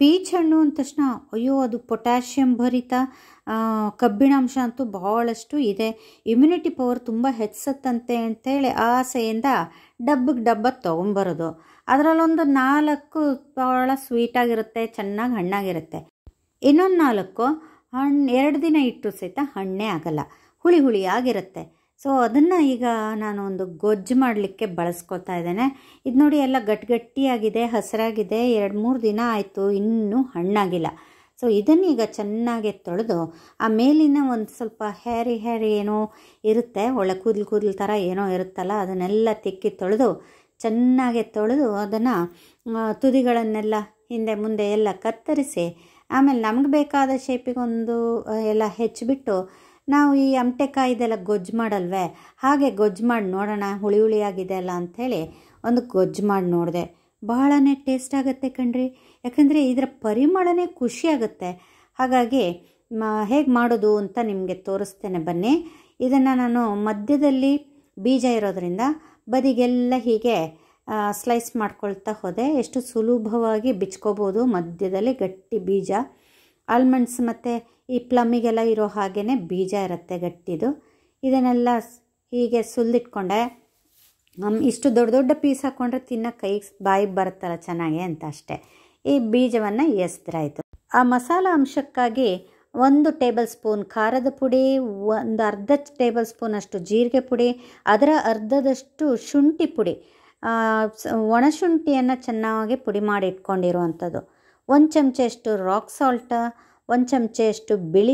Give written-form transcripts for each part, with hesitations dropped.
Peach ಹಣ್ಣು ಅಂದ ತಕ್ಷಣ ಅಯ್ಯೋ ಅದು ಪೊಟ್ಯಾಷಿಯಮ್ ಭರಿತ, ಕಬ್ಬಿಣಾಂಶ ಅಂತೂ ಭಾಳಷ್ಟು ಇದೆ, ಇಮ್ಯುನಿಟಿ ಪವರ್ ತುಂಬ ಹೆಚ್ಚುತ್ತಂತೆ ಅಂತೇಳಿ ಆಸೆಯಿಂದ ಡಬ್ಬ ತೊಗೊಂಬರೋದು. ಅದರಲ್ಲೊಂದು 4 ಭಾಳ ಸ್ವೀಟಾಗಿರುತ್ತೆ, ಚೆನ್ನಾಗಿ ಹಣ್ಣಾಗಿರುತ್ತೆ. ಇನ್ನೊಂದು 4 ಹಣ್ಣು 2 ದಿನ ಇಟ್ಟು ಸಹಿತ ಹಣ್ಣೇ ಆಗಲ್ಲ, ಹುಳಿ ಆಗಿರುತ್ತೆ. ಸೊ ಅದನ್ನು ಈಗ ನಾನು ಒಂದು ಗೊಜ್ಜು ಮಾಡಲಿಕ್ಕೆ ಬಳಸ್ಕೊತಾ ಇದ್ದೇನೆ. ಇದು ನೋಡಿ ಎಲ್ಲ ಗಟ್ಟಿಯಾಗಿದೆ, ಹಸಿರಾಗಿದೆ, 2-3 ದಿನ ಆಯಿತು, ಇನ್ನೂ ಹಣ್ಣಾಗಿಲ್ಲ. ಸೊ ಇದನ್ನೀಗ ಚೆನ್ನಾಗಿ ತೊಳೆದು ಆ ಮೇಲಿನ ಒಂದು ಸ್ವಲ್ಪ ಹ್ಯಾರಿ ಏನೋ ಇರುತ್ತೆ, ಒಳ್ಳೆ ಕೂದಲು ಥರ ಏನೋ ಇರುತ್ತಲ್ಲ, ಅದನ್ನೆಲ್ಲ ತಿಕ್ಕಿ ಚೆನ್ನಾಗಿ ತೊಳೆದು ಅದನ್ನು ತುದಿಗಳನ್ನೆಲ್ಲ ಹಿಂದೆ ಮುಂದೆ ಎಲ್ಲ ಕತ್ತರಿಸಿ ಆಮೇಲೆ ನಮ್ಗೆ ಬೇಕಾದ ಶೇಪಿಗೊಂದು ಎಲ್ಲ ಹೆಚ್ಚಿಬಿಟ್ಟು ನಾವು ಈ ಅಮಟೆಕಾಯಿದೆಲ್ಲ ಗೊಜ್ಜು ಮಾಡಲ್ವೇ, ಹಾಗೆ ಗೊಜ್ಜು ಮಾಡಿ ನೋಡೋಣ ಹುಳಿಯಾಗಿದೆ ಅಲ್ಲ ಅಂಥೇಳಿ ಒಂದು ಗೊಜ್ಜು ಮಾಡಿ ನೋಡಿದೆ. ಬಹಳನೇ ಟೇಸ್ಟ್ ಆಗುತ್ತೆ ಕಣ್ರಿ, ಯಾಕಂದರೆ ಇದರ ಪರಿಮಳನೇ ಖುಷಿಯಾಗುತ್ತೆ. ಹಾಗಾಗಿ ಹೇಗೆ ಮಾಡೋದು ಅಂತ ನಿಮಗೆ ತೋರಿಸ್ತೇನೆ ಬನ್ನಿ. ಇದನ್ನು ನಾನು ಮಧ್ಯದಲ್ಲಿ ಬೀಜ ಇರೋದ್ರಿಂದ ಬದಿಗೆಲ್ಲ ಹೀಗೆ ಸ್ಲೈಸ್ ಮಾಡ್ಕೊಳ್ತಾ ಹೋದೆ. ಎಷ್ಟು ಸುಲಭವಾಗಿ ಬಿಚ್ಕೋಬೋದು, ಮಧ್ಯದಲ್ಲಿ ಗಟ್ಟಿ ಬೀಜ. ಆಲ್ಮಂಡ್ಸ್ ಮತ್ತು ಈ ಪ್ಲಮ್ಮಿಗೆಲ್ಲ ಇರೋ ಹಾಗೇ ಬೀಜ ಇರುತ್ತೆ ಗಟ್ಟಿದು. ಇದನ್ನೆಲ್ಲ ಹೀಗೆ ಸುಲಿದಿಟ್ಕೊಂಡೆ. ಇಷ್ಟು ದೊಡ್ಡ ಪೀಸ್ ಹಾಕ್ಕೊಂಡ್ರೆ ತಿನ್ನೋ ಬಾಯಿಗೆ ಬರುತ್ತಲ್ಲ ಚೆನ್ನಾಗಿ ಅಂತ ಅಷ್ಟೇ. ಈ ಬೀಜವನ್ನು ಎಸ್ದ್ರಾಯಿತು. ಆ ಮಸಾಲ ಅಂಶಕ್ಕಾಗಿ 1 ಟೇಬಲ್ ಸ್ಪೂನ್ ಖಾರದ ಪುಡಿ, ಒಂದು ಅರ್ಧ ಟೇಬಲ್ ಸ್ಪೂನ್ ಅಷ್ಟು ಜೀರಿಗೆ ಪುಡಿ, ಅದರ ಅರ್ಧದಷ್ಟು ಶುಂಠಿ ಪುಡಿ, ಒಣಶುಂಠಿಯನ್ನು ಚೆನ್ನಾಗಿ ಪುಡಿ ಮಾಡಿ ಇಟ್ಕೊಂಡಿರುವಂಥದ್ದು, 1 ಚಮಚೆಯಷ್ಟು ರಾಕ್ ಸಾಲ್ಟ, 1 ಚಮಚೆಯಷ್ಟು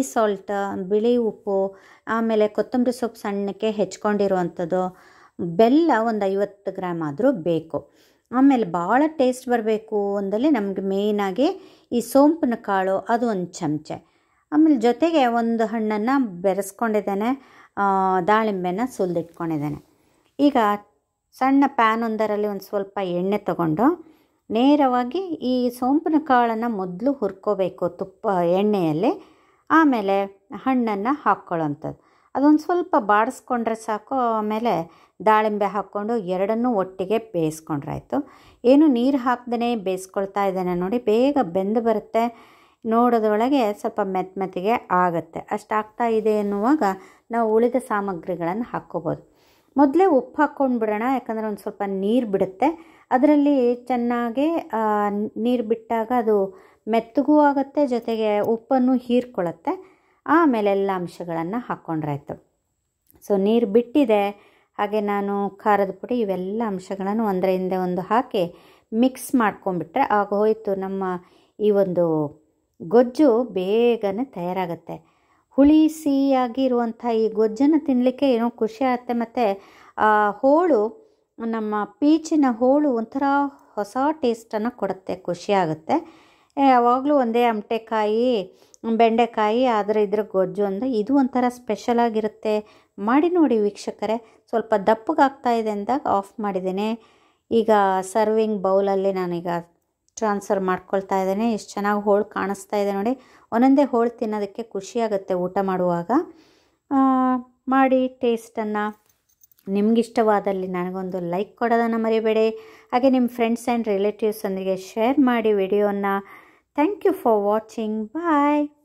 ಬಿಳಿ ಉಪ್ಪು, ಆಮೇಲೆ ಕೊತ್ತಂಬರಿ ಸೊಪ್ಪು ಸಣ್ಣಕ್ಕೆ ಹೆಚ್ಕೊಂಡಿರುವಂಥದ್ದು, ಬೆಲ್ಲ ಒಂದು 50 ಗ್ರಾಮ್ ಆದರೂ ಬೇಕು. ಆಮೇಲೆ ಭಾಳ ಟೇಸ್ಟ್ ಬರಬೇಕು ಅಂದಲ್ಲಿ ನಮಗೆ ಮೇಯ್ನಾಗಿ ಈ ಸೋಂಪಿನ ಕಾಳು, ಅದು 1 ಚಮಚೆ. ಆಮೇಲೆ ಜೊತೆಗೆ ಒಂದು ಹಣ್ಣನ್ನು ಬೆರೆಸ್ಕೊಂಡಿದ್ದೇನೆ, ದಾಳಿಂಬೆನ ಸುಲಿದಿಟ್ಕೊಂಡಿದ್ದೇನೆ. ಈಗ ಸಣ್ಣ ಪ್ಯಾನ್ ಒಂದರಲ್ಲಿ ಒಂದು ಸ್ವಲ್ಪ ಎಣ್ಣೆ ತಗೊಂಡು ನೇರವಾಗಿ ಈ ಸೋಂಪಿನ ಕಾಳನ್ನು ಮೊದಲು ಹುರ್ಕೋಬೇಕು ಎಣ್ಣೆಯಲ್ಲಿ, ಆಮೇಲೆ ಹಣ್ಣನ್ನು ಹಾಕ್ಕೊಳ್ಳೋಂಥದ್ದು. ಅದೊಂದು ಸ್ವಲ್ಪ ಬಾಡಿಸ್ಕೊಂಡ್ರೆ ಸಾಕು. ಆಮೇಲೆ ದಾಳಿಂಬೆ ಹಾಕ್ಕೊಂಡು ಎರಡನ್ನೂ ಒಟ್ಟಿಗೆ ಬೇಯಿಸ್ಕೊಂಡ್ರಾಯ್ತು. ಏನು ನೀರು ಹಾಕ್ದೇ ಬೇಯಿಸ್ಕೊಳ್ತಾ ಇದ್ದೇನೆ ನೋಡಿ, ಬೇಗ ಬೆಂದು ಬರುತ್ತೆ. ನೋಡೋದ್ರೊಳಗೆ ಸ್ವಲ್ಪ ಮೆತ್ತಗೆ ಆಗುತ್ತೆ. ಅಷ್ಟಾಗ್ತಾ ಇದೆ ಎನ್ನುವಾಗ ನಾವು ಉಳಿದ ಸಾಮಗ್ರಿಗಳನ್ನು ಹಾಕ್ಕೋಬೋದು. ಮೊದಲೇ ಉಪ್ಪು ಹಾಕ್ಕೊಂಡು ಬಿಡೋಣ, ಯಾಕಂದರೆ ಒಂದು ಸ್ವಲ್ಪ ನೀರು ಬಿಡುತ್ತೆ. ಅದರಲ್ಲಿ ಚೆನ್ನಾಗಿ ನೀರು ಬಿಟ್ಟಾಗ ಅದು ಮೆತ್ತಗೂ ಆಗುತ್ತೆ, ಜೊತೆಗೆ ಉಪ್ಪನ್ನು ಹೀರ್ಕೊಳ್ಳುತ್ತೆ. ಆಮೇಲೆ ಎಲ್ಲ ಅಂಶಗಳನ್ನು ಹಾಕ್ಕೊಂಡ್ರಾಯ್ತು. ಸೊ ನೀರು ಬಿಟ್ಟಿದೆ, ಹಾಗೆ ನಾನು ಖಾರದ ಪುಡಿ ಇವೆಲ್ಲ ಅಂಶಗಳನ್ನು ಒಂದರ ಹಿಂದೆ ಒಂದು ಹಾಕಿ ಮಿಕ್ಸ್ ಮಾಡ್ಕೊಂಡ್ಬಿಟ್ರೆ ಆಗೋಯ್ತು. ನಮ್ಮ ಈ ಒಂದು ಗೊಜ್ಜು ಬೇಗನೆ ತಯಾರಾಗುತ್ತೆ. ಹುಳಿ ಸಿಹಿಯಾಗಿರುವಂಥ ಈ ಗೊಜ್ಜನ್ನು ತಿನ್ನಲಿಕ್ಕೆ ಏನೋ ಖುಷಿ ಆಗುತ್ತೆ. ಮತ್ತು ಹೋಳು, ನಮ್ಮ ಪೀಚಿನ ಹೋಳು ಒಂಥರ ಹೊಸ ಟೇಸ್ಟನ್ನು ಕೊಡುತ್ತೆ, ಖುಷಿಯಾಗುತ್ತೆ. ಯಾವಾಗಲೂ ಒಂದೇ ಅಮಟೆಕಾಯಿ, ಬೆಂಡೆಕಾಯಿ ಆದರೆ ಇದ್ರ ಗೊಜ್ಜು ಅಂದರೆ ಇದು ಒಂಥರ ಸ್ಪೆಷಲಾಗಿರುತ್ತೆ. ಮಾಡಿ ನೋಡಿ ವೀಕ್ಷಕರೇ. ಸ್ವಲ್ಪ ದಪ್ಪಗಾಗ್ತಾ ಇದೆ ಅಂದಾಗ ಆಫ್ ಮಾಡಿದ್ದೇನೆ. ಈಗ ಸರ್ವಿಂಗ್ ಬೌಲಲ್ಲಿ ನಾನೀಗ ಟ್ರಾನ್ಸ್ಫರ್ ಮಾಡ್ಕೊಳ್ತಾ ಇದ್ದೇನೆ. ಎಷ್ಟು ಚೆನ್ನಾಗಿ ಹೋಳು ಕಾಣಿಸ್ತಾ ಇದೆ ನೋಡಿ. ಒಂದೊಂದೇ ಹೋಳು ತಿನ್ನೋದಕ್ಕೆ ಖುಷಿಯಾಗುತ್ತೆ ಊಟ ಮಾಡುವಾಗ. ಮಾಡಿ ಟೇಸ್ಟನ್ನು ನಿಮಗಿಷ್ಟವಾದಲ್ಲಿ ನನಗೊಂದು ಲೈಕ್ ಕೊಡೋದನ್ನು ಮರಿಬೇಡಿ. ಹಾಗೆ ನಿಮ್ಮ ಫ್ರೆಂಡ್ಸ್ ಆ್ಯಂಡ್ ರಿಲೇಟಿವ್ಸೊಂದಿಗೆ ಶೇರ್ ಮಾಡಿ ವಿಡಿಯೋನ. Thank you for watching. Bye.